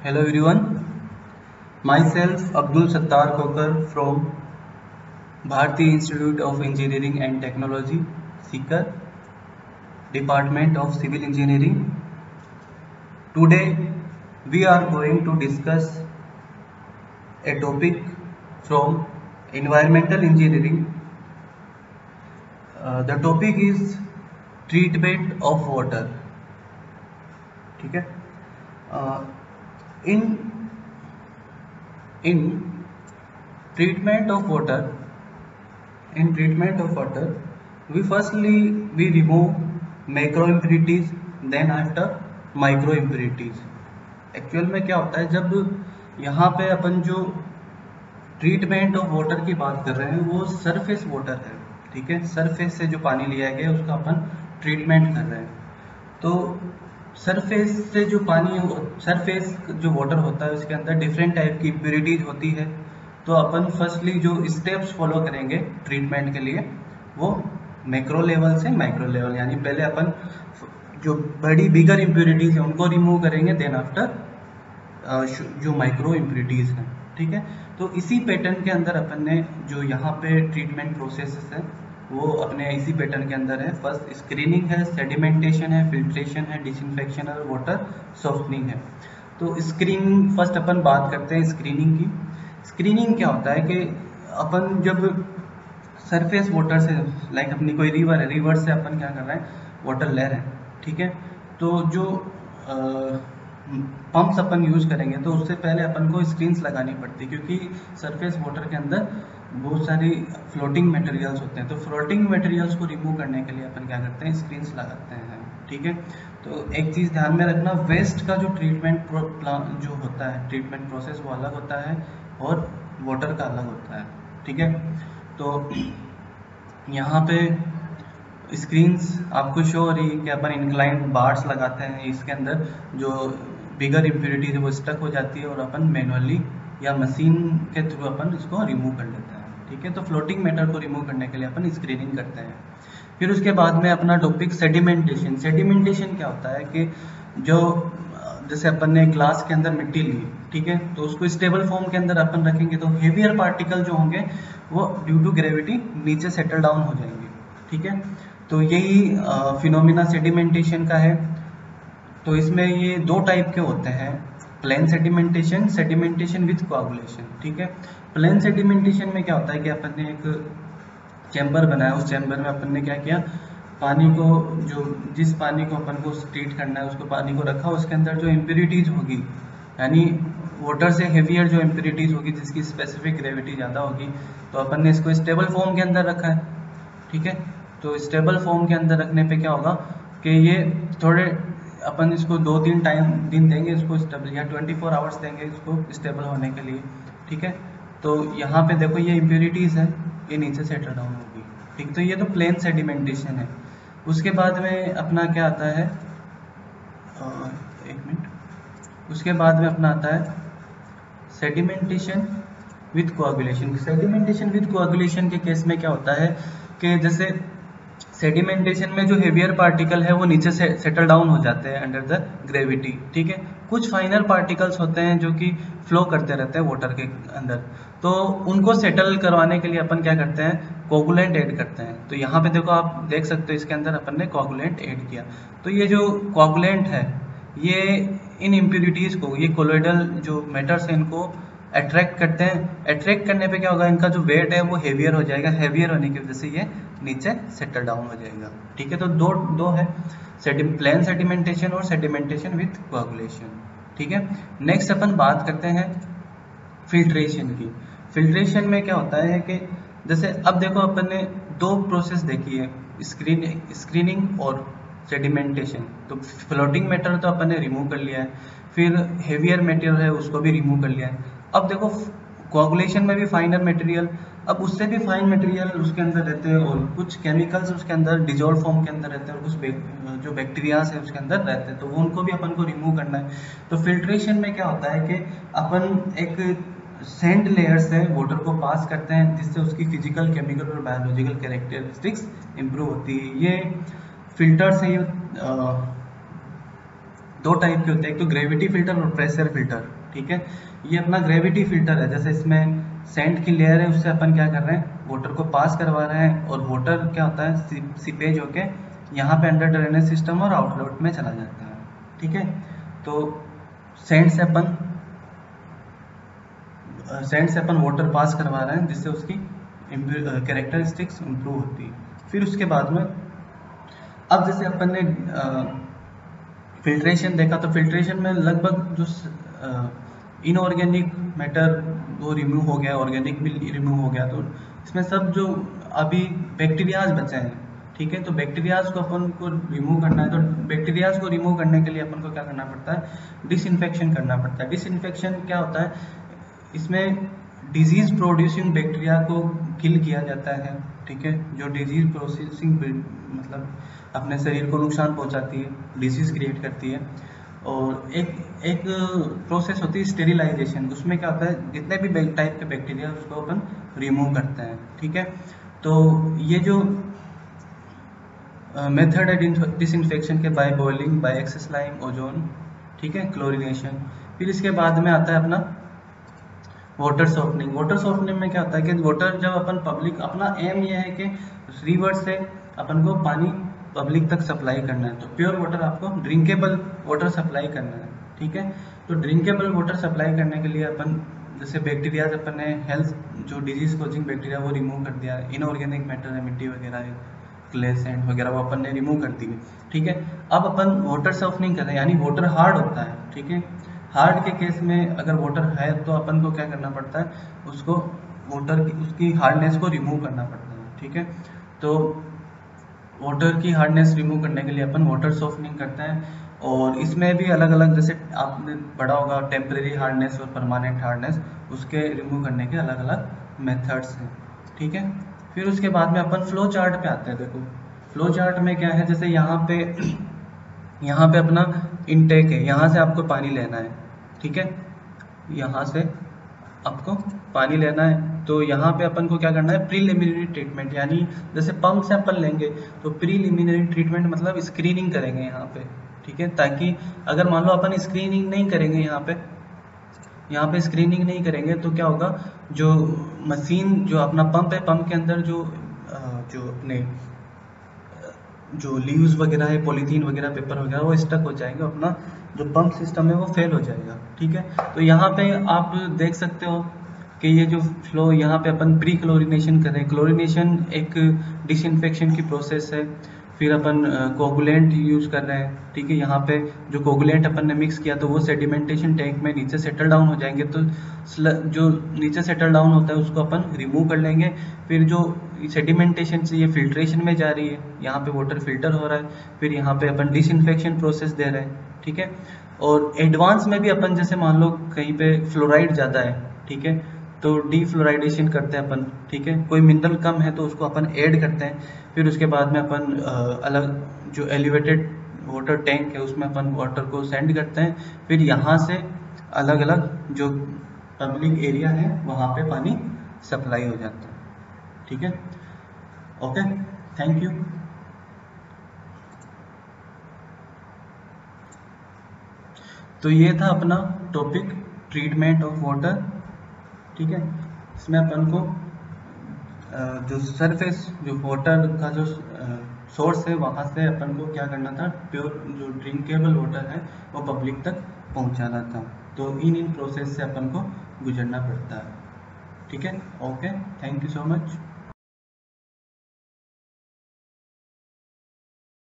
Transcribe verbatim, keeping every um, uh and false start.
Hello everyone, myself Abdul Sattar Kokar from Bharati Institute of Engineering and Technology, Sikar, Department of Civil Engineering. Today we are going to discuss a topic from environmental engineering. Uh, the topic is treatment of water. ठीक है. Uh, in in treatment of water in treatment of water we firstly we remove macro impurities, then after micro impurities. Actual में क्या होता है, जब यहाँ पे अपन जो ट्रीटमेंट ऑफ वाटर की बात कर रहे हैं वो सरफेस वाटर है. ठीक है, सरफेस से जो पानी लिया गया उसका अपन ट्रीटमेंट कर रहे हैं. तो सरफेस से जो पानी सरफेस जो वाटर होता है उसके अंदर डिफरेंट टाइप की इम्प्योरिटीज होती है. तो अपन फर्स्टली जो स्टेप्स फॉलो करेंगे ट्रीटमेंट के लिए वो मैक्रो लेवल से माइक्रो लेवल, यानी पहले अपन जो बड़ी बिगर इम्प्योरिटीज है उनको रिमूव करेंगे, देन आफ्टर जो माइक्रो इम्प्योरिटीज हैं. ठीक है, तो इसी पैटर्न के अंदर अपन ने जो यहाँ पे ट्रीटमेंट प्रोसेसेस है वो अपने इसी पैटर्न के अंदर है. फर्स्ट स्क्रीनिंग है, सेडिमेंटेशन है, फिल्ट्रेशन है, डिसइंफेक्शन और वाटर सॉफ्टनिंग है. तो स्क्रीनिंग फर्स्ट अपन बात करते हैं स्क्रीनिंग की. स्क्रीनिंग क्या होता है कि अपन जब सरफेस वाटर से, लाइक अपनी कोई रिवर है, रिवर से अपन क्या कर रहे हैं, वाटर ले रहे हैं. ठीक है, तो जो पंप्स अपन यूज करेंगे तो उससे पहले अपन को स्क्रीन्स लगानी पड़ती है, क्योंकि सरफेस वाटर के अंदर बहुत सारी फ्लोटिंग मटेरियल्स होते हैं. तो फ्लोटिंग मटेरियल्स को रिमूव करने के लिए अपन क्या करते हैं, स्क्रीन्स लगाते हैं. ठीक है, तो एक चीज़ ध्यान में रखना, वेस्ट का जो ट्रीटमेंट प्लान जो होता है, ट्रीटमेंट प्रोसेस वो अलग होता है और वाटर का अलग होता है. ठीक है, तो यहाँ पे स्क्रीन्स आपको शो हो रही है कि अपन इंक्लाइन बार्स लगाते हैं, इसके अंदर जो बिगर इम्प्योरिटीज है वो स्टक हो जाती है और अपन मैनुअली या मशीन के थ्रू अपन इसको रिमूव कर लेते हैं. ठीक है, तो फ्लोटिंग मैटर को रिमूव करने के लिए अपन स्क्रीनिंग करते हैं. फिर उसके बाद में अपना टॉपिक सेडिमेंटेशन. सेडिमेंटेशन क्या होता है कि जो जैसे अपन ने ग्लास के अंदर मिट्टी ली, ठीक है, तो उसको स्टेबल फॉर्म के अंदर अपन रखेंगे तो हेवियर पार्टिकल जो होंगे वो ड्यू टू ग्रेविटी नीचे सेटल डाउन हो जाएंगे. ठीक है, तो यही फिनोमिना सेडिमेंटेशन का है. तो इसमें ये दो टाइप के होते हैं, plain sedimentation, sedimentation with coagulation. ठीक है, प्लेन सेडिमेंटेशन में क्या होता है कि अपन ने एक चैम्बर बनाया, उस चैम्बर में अपन ने क्या किया, पानी को जो जिस पानी को अपन को ट्रीट करना है उसको पानी को रखा, उसके अंदर जो इम्प्योरिटीज होगी, यानी वाटर से हेवियर जो इम्प्योरिटीज होगी जिसकी स्पेसिफिक ग्रेविटी ज़्यादा होगी, तो अपन ने इसको स्टेबल फॉर्म के अंदर रखा है. ठीक है, तो स्टेबल फॉर्म के अंदर रखने पे क्या होगा कि ये थोड़े अपन इसको दो तीन टाइम दिन देंगे इसको स्टेबल, या ट्वेंटी फोर आवर्स देंगे इसको स्टेबल होने के लिए. ठीक है, तो यहाँ पे देखो ये इम्प्योरिटीज है, ये नीचे सेटल डाउन होगी. ठीक, तो ये तो प्लेन सेडिमेंटेशन है. उसके बाद में अपना क्या आता है, एक मिनट, उसके बाद में अपना आता है sedimentation with coagulation. Sedimentation with coagulation के केस में क्या होता है कि जैसे सेडिमेंटेशन में जो हेवियर पार्टिकल है वो नीचे से सेटल डाउन हो जाते हैं अंडर द ग्रेविटी. ठीक है, कुछ फाइनर पार्टिकल्स होते हैं जो कि फ्लो करते रहते हैं वाटर के अंदर, तो उनको सेटल करवाने के लिए अपन क्या करते हैं, कोगुलेंट ऐड करते हैं. तो यहाँ पे देखो आप देख सकते हो इसके अंदर अपन ने कोगुलेंट ऐड किया. तो ये जो कोगुलेंट है ये इन इम्प्योरिटीज को, ये कोलोइडल जो मैटर्स है इनको अट्रैक्ट करते हैं. अट्रैक्ट करने पे क्या होगा, इनका जो वेट है वो हेवियर हो जाएगा, हेवियर होने की वजह से ये नीचे सेटल डाउन हो जाएगा. ठीक है, तो दो दो है, प्लेन सेडिमेंटेशन और सेडिमेंटेशन विथ कोआगुलेशन. ठीक है, नेक्स्ट अपन बात करते हैं फिल्ट्रेशन की. फिल्ट्रेशन में क्या होता है कि जैसे अब देखो अपन ने दो प्रोसेस देखी है, स्क्रीनिंग स्क्रीनिंग और सेडिमेंटेशन. तो फ्लोटिंग मैटर तो अपन ने रिमूव कर लिया है, फिर हेवियर मटेरियल है उसको भी रिमूव कर लिया है. अब देखो कोआगुलेशन में भी फाइनर मटेरियल, अब उससे भी फाइन मटेरियल उसके अंदर रहते हैं और कुछ केमिकल्स उसके अंदर डिजोल्व फॉर्म के अंदर रहते हैं और कुछ बेक, जो बैक्टीरियाज है उसके अंदर रहते हैं, तो वो उनको भी अपन को रिमूव करना है. तो फिल्ट्रेशन में क्या होता है कि अपन एक सैंड लेयर से वाटर को पास करते हैं जिससे उसकी फिजिकल, केमिकल और बायोलॉजिकल कैरेक्टरिस्टिक्स इंप्रूव होती है. ये फिल्टर से दो टाइप के होते हैं, एक तो ग्रेविटी फिल्टर और प्रेशर फिल्टर, ठीक है। ये अपना ग्रेविटी फिल्टर है, जैसे इसमें सैंड की लेयर है, उससे अपन क्या कर रहे हैं, वाटर को पास करवा रहे हैं, और वाटर क्या होता है, सीपेज होके यहाँ पे अंडर ड्रेनेज सिस्टम और आउटलेट में चला जाता है, ठीक है। तो सैंड से अपन सैंड से अपन वाटर पास करवा रहे हैं, जिससे उसकी कैरेक्टरिस्टिक्स इंप्रूव होती है। फिर उसके बाद में अब जैसे अपन ने फिल्ट्रेशन देखा, तो फिल्ट्रेशन में लगभग जो इनऑर्गेनिक मैटर वो रिमूव हो गया, ऑर्गेनिक भी रिमूव हो गया, तो इसमें सब जो अभी बैक्टीरियाज बचे हैं, ठीक है। तो बैक्टीरियाज को अपन को रिमूव करना है, तो बैक्टीरियाज को रिमूव करने के लिए अपन को क्या करना पड़ता है, डिसइंफेक्शन करना पड़ता है। डिसइंफेक्शन क्या होता है, इसमें डिजीज प्रोड्यूसिंग बैक्टीरिया को किल किया जाता है, ठीक है, जो डिजीज प्रोसेसिंग मतलब अपने शरीर को नुकसान पहुंचाती है, डिजीज क्रिएट करती है। और एक एक प्रोसेस होती है स्टेरिलाइजेशन, उसमें क्या होता है, जितने भी टाइप के बैक्टीरिया उसको अपन रिमूव करते हैं, ठीक है। तो ये जो मेथड है डिसइंफेक्शन के, by boiling, by excess lime, ozone, ठीक है, क्लोरिनेशन। फिर इसके बाद में आता है अपना वाटर सॉफ्टनिंग। वाटर सॉफ्टनिंग में क्या होता है कि वाटर जब अपन पब्लिक, अपना एम ये है कि रिवर से अपन को पानी पब्लिक तक सप्लाई करना है, तो प्योर वाटर आपको ड्रिंकेबल वाटर सप्लाई करना है, ठीक है। तो ड्रिंकेबल वाटर सप्लाई करने के लिए अपन जैसे बैक्टीरिया, अपन ने हेल्थ जो डिजीज कोजिंग बैक्टीरिया वो रिमूव कर दिया, इनऑर्गेनिक मैटर है, मिट्टी वगैरह है, क्ले सैंड वगैरह, वो अपन ने रिमूव कर दी, ठीक है। अब अपन वाटर सॉफ्टनिंग कर रहे हैं, यानी वाटर हार्ड होता है, ठीक है। हार्ड के केस में अगर वाटर है तो अपन को क्या करना पड़ता है, उसको वाटर की उसकी हार्डनेस को रिमूव करना पड़ता है, ठीक है। तो वाटर की हार्डनेस रिमूव करने के लिए अपन वाटर सॉफ्टनिंग करते हैं, और इसमें भी अलग अलग, जैसे आपने पढ़ा होगा टेम्परेरी हार्डनेस और परमानेंट हार्डनेस, उसके रिमूव करने के अलग अलग मेथड्स हैं, ठीक है। फिर उसके बाद में अपन फ्लो चार्ट पे आते हैं। देखो फ्लो चार्ट में क्या है, जैसे यहाँ पे यहाँ पे अपना इनटेक है, यहाँ से आपको पानी लेना है, ठीक है, यहाँ से आपको पानी लेना है, तो यहाँ पे अपन को क्या करना है, प्रीलिमिनरी ट्रीटमेंट, यानी जैसे पंप से अपन लेंगे तो प्रीलिमिनरी ट्रीटमेंट मतलब स्क्रीनिंग करेंगे यहाँ पे, ठीक है, ताकि अगर मान लो अपन स्क्रीनिंग नहीं करेंगे, यहाँ पे यहाँ पे स्क्रीनिंग नहीं करेंगे तो क्या होगा, जो मशीन जो अपना पंप है, पंप के अंदर जो जो अपने जो लीव्स वगैरह है, पॉलीथीन वगैरह, पेपर वगैरह, वो स्टक हो जाएंगे, अपना जो पंप सिस्टम है वो फेल हो जाएगा, ठीक है। तो यहाँ पे आप देख सकते हो कि ये जो फ्लो, यहाँ पे अपन प्री क्लोरिनेशन कर रहे हैं। क्लोरिनेशन एक डिसइंफेक्शन की प्रोसेस है। फिर अपन कोगुलेंट यूज कर रहे हैं, ठीक है। यहाँ पे जो कोगुलेंट अपन ने मिक्स किया तो वो सेडिमेंटेशन टैंक में नीचे सेटल डाउन हो जाएंगे, तो जो नीचे सेटल डाउन होता है उसको अपन रिमूव कर लेंगे। फिर जो सेडिमेंटेशन से ये फिल्ट्रेशन में जा रही है, यहाँ पे वाटर फिल्टर हो रहा है, फिर यहाँ पे अपन डिसइंफेक्शन प्रोसेस दे रहे हैं, ठीक है। और एडवांस में भी अपन जैसे मान लो कहीं पे फ्लोराइड ज़्यादा है, ठीक है, तो डीफ्लोराइडेशन करते हैं अपन, ठीक है। कोई मिनरल कम है तो उसको अपन ऐड करते हैं। फिर उसके बाद में अपन अलग जो एलिवेटेड वाटर टैंक है उसमें अपन वाटर को सेंड करते हैं। फिर यहाँ से अलग अलग जो पब्लिक एरिया है वहाँ पे पानी सप्लाई हो जाता है, ठीक है। Okay, thank you. तो ये था अपना टॉपिक ट्रीटमेंट ऑफ वाटर, ठीक है। इसमें अपन को जो सरफेस जो वाटर का जो सोर्स है वहाँ से अपन को क्या करना था, प्योर जो ड्रिंकेबल वाटर है वो पब्लिक तक पहुँचाना था। तो इन इन प्रोसेस से अपन को गुजरना पड़ता है, ठीक है। Okay, thank you so much.